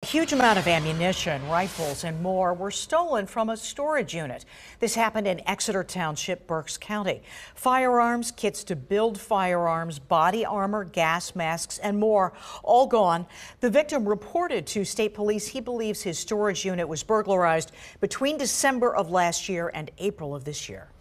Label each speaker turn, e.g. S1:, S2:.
S1: Huge amount of ammunition, rifles, and more were stolen from a storage unit. This happened in Exeter Township, Berks County. Firearms, kits to build firearms, body armor, gas masks, and more, all gone. The victim reported to state police he believes his storage unit was burglarized between December of last year and April of this year.